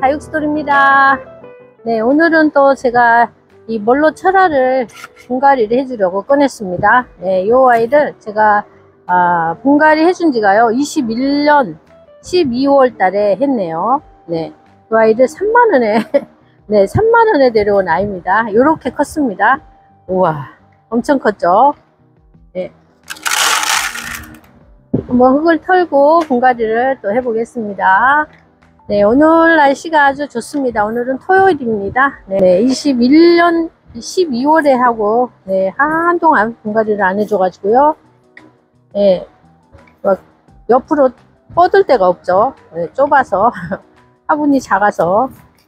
다육스토리입니다. 네, 오늘은 또 제가 이 멀로 철화를 분갈이를 해주려고 꺼냈습니다. 네, 요 아이를 제가 분갈이 해준 지가요 21년 12월 달에 했네요. 네, 요 아이를 3만원에 네, 3만원에 데려온 아이입니다. 요렇게 컸습니다. 우와, 엄청 컸죠. 네. 한번 흙을 털고 분갈이를 또 해보겠습니다. 네, 오늘 날씨가 아주 좋습니다. 오늘은 토요일입니다. 네, 21년 12월에 하고, 네, 한동안 분갈이를 안 해줘가지고요. 네, 막 옆으로 뻗을 데가 없죠. 네, 좁아서, 화분이 작아서.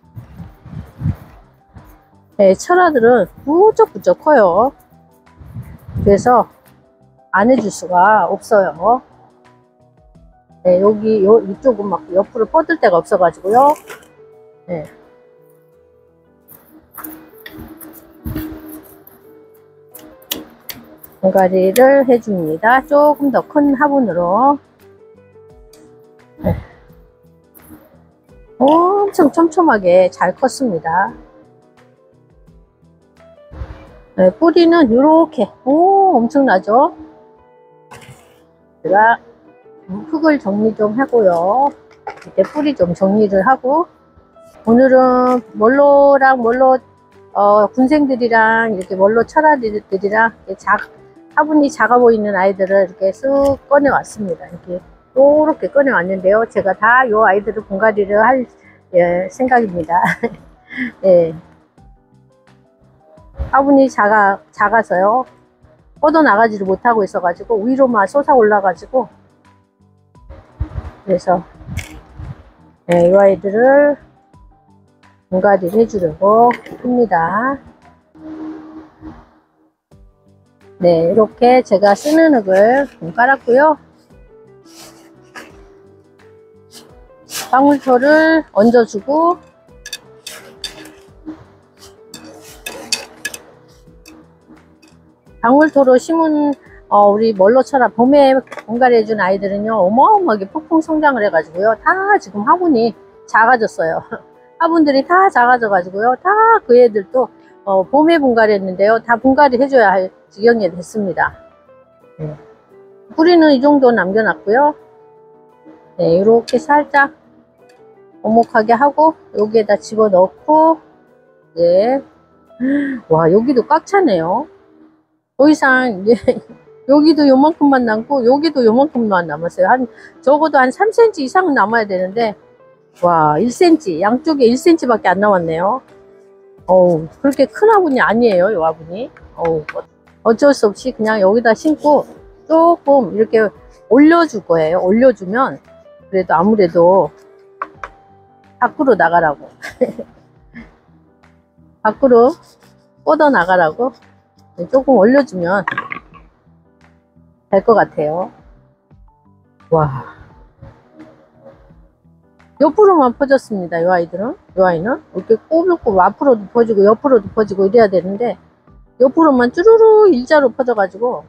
네, 철화들은 부쩍부쩍 커요. 그래서 안 해줄 수가 없어요. 네, 이쪽은 막 옆으로 뻗을 데가 없어가지고요. 네. 분갈이를 해줍니다. 조금 더 큰 화분으로. 네. 엄청 촘촘하게 잘 컸습니다. 네, 뿌리는 이렇게, 엄청나죠? 제가 흙을 정리 좀 하고요. 이제 뿌리 좀 정리를 하고, 오늘은 멀로랑 군생들이랑 이렇게 멀로 철화들이랑 화분이 작아 보이는 아이들을 이렇게 쓱 꺼내 왔습니다. 이렇게 꺼내 왔는데요. 제가 다 요 아이들을 분갈이를 할 생각입니다. 예. 화분이 작아서요. 뻗어 나가지를 못하고 있어가지고 위로만 솟아 올라가지고, 그래서 네, 이 아이들을 분갈이를 해주려고 합니다. 네, 이렇게 제가 쓰는 흙을 깔았고요. 방울토를 얹어주고, 방울토로 심은 우리 멀로철화 봄에 분갈이 해준 아이들은요 어마어마하게 폭풍 성장을 해가지고요 다 지금 화분이 작아졌어요. 화분들이 다 작아져 가지고요 다 그 애들도 봄에 분갈이 했는데요 다 분갈이 해줘야 할 지경이 됐습니다. 네. 뿌리는 이 정도 남겨놨고요. 네, 이렇게 살짝 오목하게 하고 여기에다 집어 넣고, 네. 와, 여기도 꽉 차네요. 더 이상 이제 여기도 요만큼만 남고 여기도 요만큼만 남았어요. 적어도 한 3cm 이상은 남아야 되는데, 와, 1cm, 양쪽에 1cm 밖에 안 남았네요. 그렇게 큰 화분이 아니에요, 이 화분이. 어쩔 수 없이 그냥 여기다 심고 조금 이렇게 올려줄 거예요. 올려주면 그래도 아무래도 밖으로 나가라고 밖으로 뻗어 나가라고 조금 올려주면 될 것 같아요. 와, 옆으로만 퍼졌습니다. 이 아이들은, 이 아이는 이렇게 꼬불꼬불 앞으로도 퍼지고 옆으로도 퍼지고 이래야 되는데 옆으로만 쭈루루 일자로 퍼져 가지고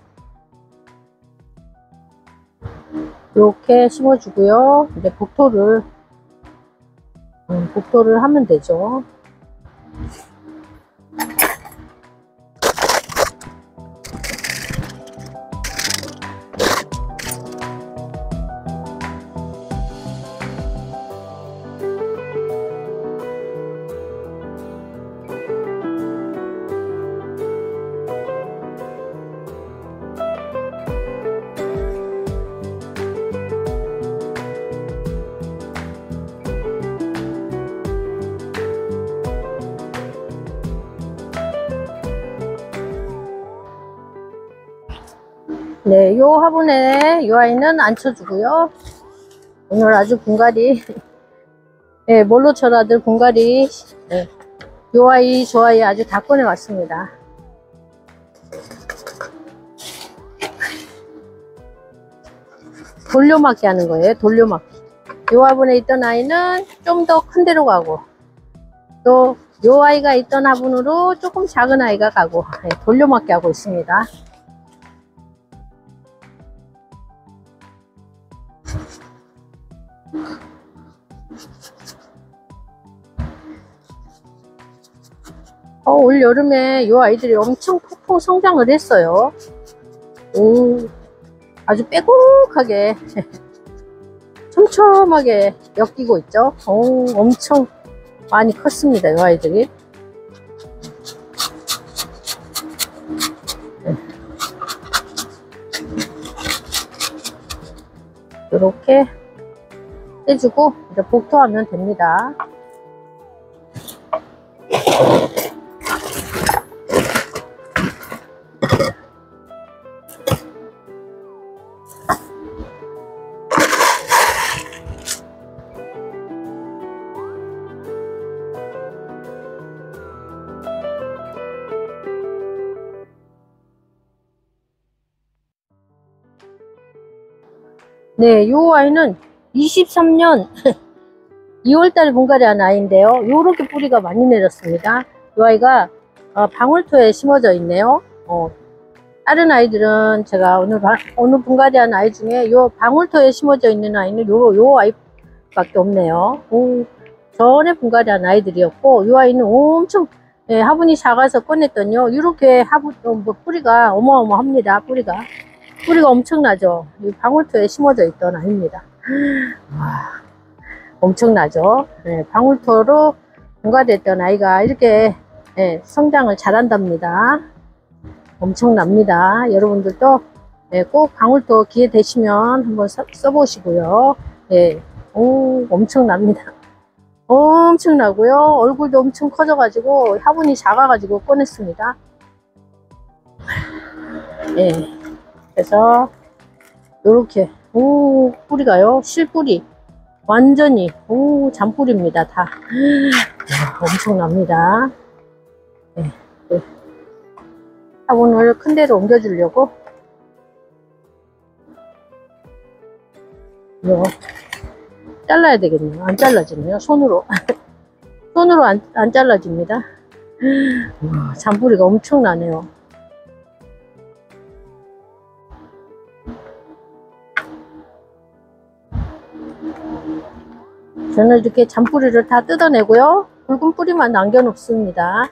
이렇게 심어주고요. 이제 복토를 하면 되죠. 네, 요 화분에 요 아이는 안 쳐주고요. 오늘 아주 분갈이, 네, 멀로철화들 분갈이, 네, 요 아이, 저 아이 아주 다 꺼내 왔습니다. 돌려막기 하는 거예요, 돌려막기. 요 화분에 있던 아이는 좀 더 큰 데로 가고, 또 요 아이가 있던 화분으로 조금 작은 아이가 가고, 네, 돌려막기 하고 있습니다. 올 여름에 이 아이들이 엄청 폭풍 성장을 했어요. 아주 빼곡하게 촘촘하게 엮이고 있죠. 엄청 많이 컸습니다, 이 아이들이. 이렇게 해주고 이제 복토하면 됩니다. 네, 요 아이는 23년 2월달에 분갈이한 아이인데요. 요렇게 뿌리가 많이 내렸습니다. 이 아이가 방울토에 심어져 있네요. 다른 아이들은 제가 오늘 분갈이한 아이 중에 요 방울토에 심어져 있는 아이는 요 아이밖에 없네요. 전에 분갈이한 아이들이었고, 요 아이는 엄청 화분이 작아서 꺼냈더니요, 이렇게 뿌리가 어마어마합니다. 뿌리가 엄청나죠. 이 방울토에 심어져 있던 아이입니다. 엄청나죠. 방울토로 분갈이했던 아이가 이렇게 성장을 잘한답니다. 엄청납니다. 여러분들도 꼭 방울토 기회 되시면 한번 써보시고요. 엄청납니다. 엄청나고요. 얼굴도 엄청 커져가지고 화분이 작아가지고 꺼냈습니다. 그래서 요렇게 뿌리가요, 실뿌리 완전히 잔뿌리입니다. 다 엄청납니다. 화분을 큰 데로 옮겨 주려고 이거 잘라야 되겠네요. 안 잘라지네요. 손으로 안 잘라집니다. 잔뿌리가 엄청나네요. 저는 이렇게 잔뿌리를 다 뜯어내고요, 굵은 뿌리만 남겨 놓습니다.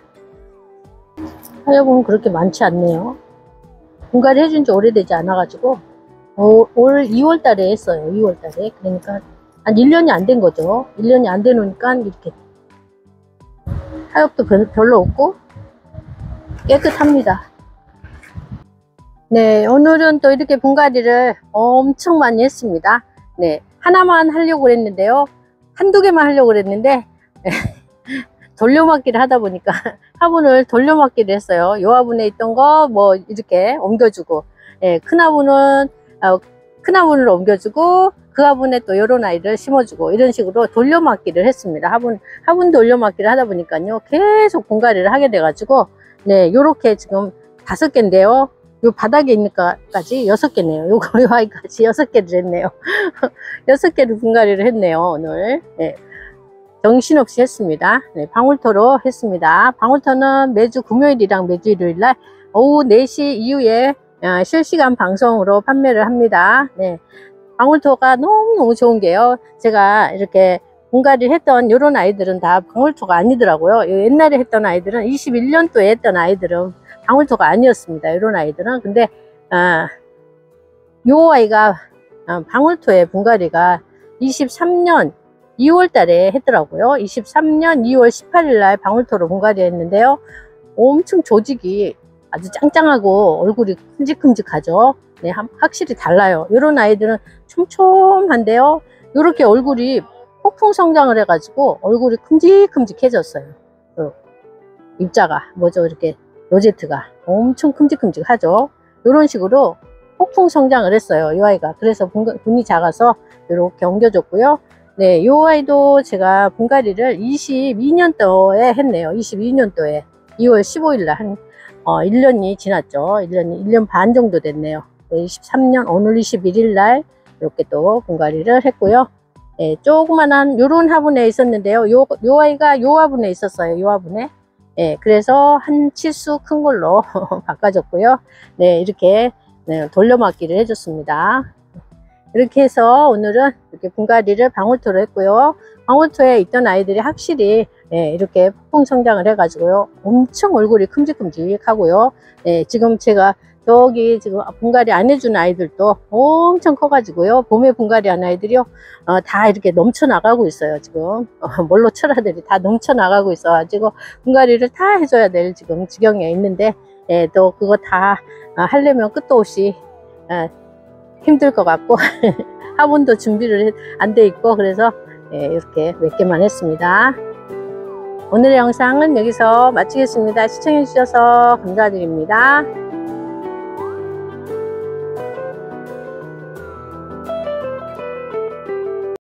하여금 그렇게 많지 않네요. 분갈이 해준 지 오래되지 않아 가지고 올 2월 달에 했어요. 2월 달에. 그러니까 한 1년이 안 된 거죠. 1년이 안 돼 놓으니까 이렇게 하엽도 별로 없고 깨끗합니다. 네, 오늘은 또 이렇게 분갈이를 엄청 많이 했습니다. 네, 하나만 하려고 그랬는데요, 한두 개만 하려고 그랬는데 돌려막기를 하다 보니까 화분을 돌려막기를 했어요. 요 화분에 있던 거 뭐 이렇게 옮겨주고, 큰 화분을 옮겨주고, 그 화분에 또 요런 아이를 심어주고, 이런 식으로 돌려막기를 했습니다. 화분 돌려막기를 하다 보니까요, 계속 분갈이를 하게 돼가지고, 네, 요렇게 지금 5개인데요. 요 바닥에 있는까지 6개네요. 요 아이까지 6개를 했네요. 6개를 분갈이를 했네요, 오늘. 네. 정신없이 했습니다. 네, 방울토로 했습니다. 방울토는 매주 금요일이랑 매주 일요일날 오후 4시 이후에 실시간 방송으로 판매를 합니다. 네, 방울토가 너무너무 좋은 게요, 제가 이렇게 분갈이를 했던 이런 아이들은 다 방울토가 아니더라고요. 옛날에 했던 아이들은 21년도에 했던 아이들은 방울토가 아니었습니다. 이런 아이들은. 근데 요 아이가 방울토의 분갈이가 23년 2월 달에 했더라고요. 23년 2월 18일 날 방울토로 분갈이 했는데요, 엄청 조직이 아주 짱짱하고 얼굴이 큼직큼직하죠. 네, 확실히 달라요. 이런 아이들은 촘촘한데요, 이렇게 얼굴이 폭풍 성장을 해가지고 얼굴이 큼직큼직해졌어요. 입자가 뭐죠, 이렇게 로제트가 엄청 큼직큼직하죠. 이런 식으로 폭풍 성장을 했어요, 이 아이가. 그래서 분이 작아서 이렇게 옮겨줬고요. 네, 이 아이도 제가 분갈이를 22년도에 했네요. 22년도에 2월 15일 날 한 1년이 지났죠. 1년 반 정도 됐네요. 23년 오늘 21일 날 이렇게 또 분갈이를 했고요. 네, 조그만한 요런 화분에 있었는데요, 요 아이가 요 화분에 있었어요. 요 화분에. 네, 그래서 한 치수 큰 걸로 바꿔줬고요. 네, 이렇게 돌려막기를 해줬습니다. 이렇게 해서 오늘은 이렇게 분갈이를 방울토로 했고요. 방울토에 있던 아이들이 확실히 이렇게 폭풍 성장을 해가지고요. 엄청 얼굴이 큼직큼직하고요. 지금 제가 저기 지금 분갈이 안 해준 아이들도 엄청 커가지고요. 봄에 분갈이 한 아이들이요. 다 이렇게 넘쳐나가고 있어요. 지금 몰로철화들이 다 넘쳐나가고 있어가지고 분갈이를 다 해줘야 될 지금 지경에 있는데 또 그거 다 하려면 끝도 없이 힘들 것 같고 화분도 준비를 안 돼 있고 그래서 이렇게 몇 개만 했습니다. 오늘의 영상은 여기서 마치겠습니다. 시청해 주셔서 감사드립니다.